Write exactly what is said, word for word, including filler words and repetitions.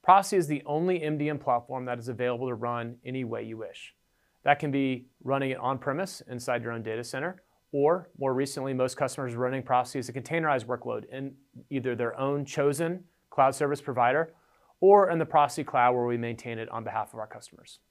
Profisee is the only M D M platform that is available to run any way you wish. That can be running it on-premise inside your own data center, or more recently, most customers are running Profisee as a containerized workload in either their own chosen cloud service provider or in the Profisee cloud where we maintain it on behalf of our customers.